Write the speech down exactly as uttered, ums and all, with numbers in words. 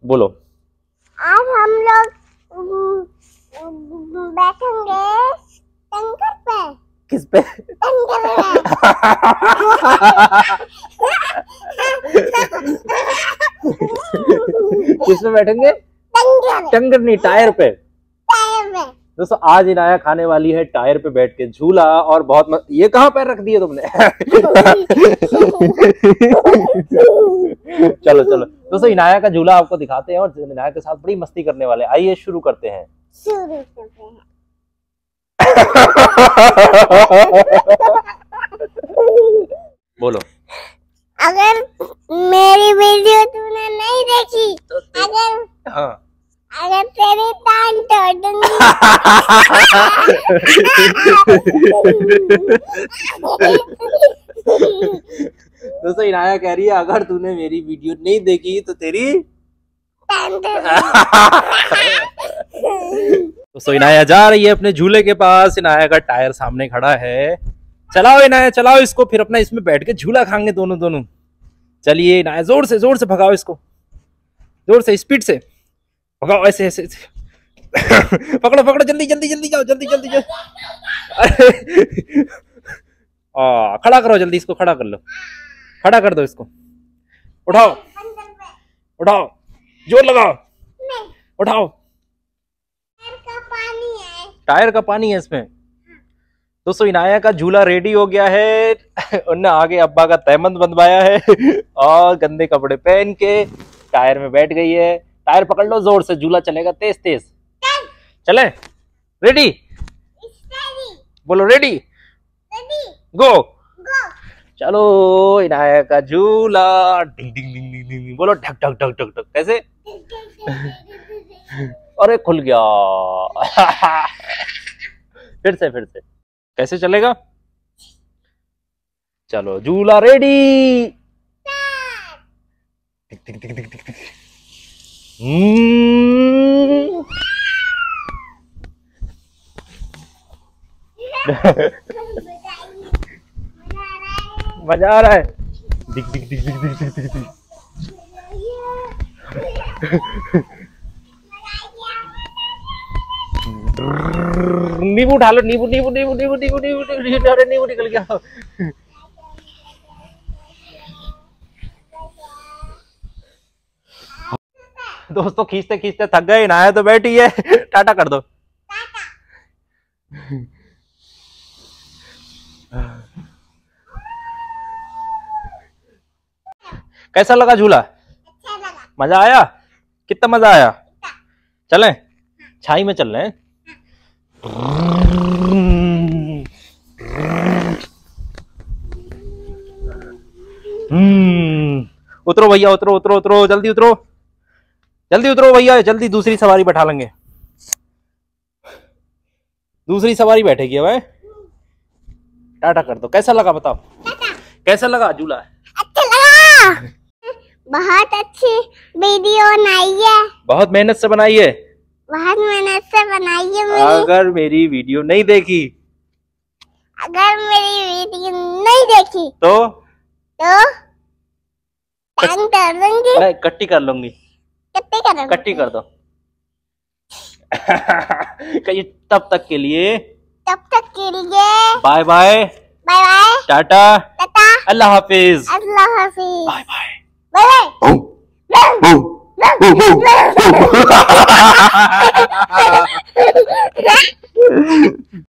बोलो। आज हम लोग बैठेंगे टैंकर पे। किस पे? टैंकर पे। किस पे बैठेंगे? टैंकर। टंगर नहीं, टायर पे। टायर पे। दोस्तों आज इनाया खाने वाली है टायर पे बैठ के झूला, और बहुत मत... ये कहाँ पैर रख दिए तुमने? चलो चलो दोस्तों, इनाया का झूला आपको दिखाते हैं और इनाया के साथ बड़ी मस्ती करने वाले। आइए शुरू करते हैं। शुरू करते हैं। बोलो। अगर मेरी वीडियो तूने नहीं देखी तो अगर हाँ अगर तेरी टांग तोड़ दूंगी। दोस्तों इनाया कह रही है अगर तूने मेरी वीडियो नहीं देखी तो तेरी टांग तोड़। दोस्तों इनाया जा रही है अपने झूले के पास। इनाया का टायर सामने खड़ा है। चलाओ इनाया, चलाओ इसको, फिर अपना इसमें बैठ के झूला खाएंगे दोनों दोनों। चलिए इनाया, जोर से जोर से भगाओ इसको, जोर से, स्पीड से भगाओ, ऐसे ऐसे, ऐसे। पकड़ो पकड़ो, जल्दी जल्दी जल्दी जाओ, जल्दी जल्दी जाओ। आ, खड़ा करो जल्दी, इसको खड़ा कर लो, खड़ा कर दो इसको। उठाओ उठाओ, जोर लगाओ, उठाओ। टायर का पानी है। टायर का पानी है इसमें। दोस्तों इनाया का झूला रेडी हो गया है। उन्होंने आगे अब्बा का तहमंद बंधवाया है और गंदे कपड़े पहन के टायर में बैठ गई है। टायर पकड़ लो जोर से, झूला चलेगा तेज तेज। चले? रेडी? बोलो रेडी गो। चलो इनाया का झूला, डिंग डिंग डिंग डिंग डिंग, बोलो ढक ढक ढक ढक ढक। कैसे? अरे खुल गया। फिर से फिर से, कैसे चलेगा? चलो झूला रेडी। टिक टिक टिक टिक टिक टिक। हम्म। मजा आ रहा है। दिख दिख दिख दिख दिख दिख दिख। नींबू उठा लो, नींबू नींबू नींबू नींबू नींबू नींबू नींबू, अरे नींबू निकल गया। दोस्तों खींचते खींचते थक गए। इनाया तो बैठी है, टाटा कर दो। कैसा लगा झूला? अच्छा लगा। मजा आया? कितना मजा आया? चलें? छाई में चल रहे हैं। हम्म, उतरो भैया, उतरो उतरो उतरो, जल्दी उतरो, जल्दी उतरो भैया, जल्दी दूसरी सवारी बैठा लेंगे। दूसरी सवारी बैठेगी भाई। टाटा कर दो। कैसा लगा बताओ? कैसा लगा झूला? अच्छा लगा। बहुत अच्छी वीडियो बनाई है। बहुत मेहनत से बनाई है। बहुत मेहनत से बनाई है मेरी। अगर मेरी वीडियो नहीं देखी अगर मेरी वीडियो नहीं देखी तो तो टांग तोड़ दूंगी। मैं कट्टी कर लूंगी। कट्टी कर दूंगी। कट्टी कर दो। कहिए तब तक के लिए, तब तक के लिए bye bye, bye bye, tata, tata, अल्लाह हाफिज, अल्लाह हाफिज, बाय बाय। Bye bye.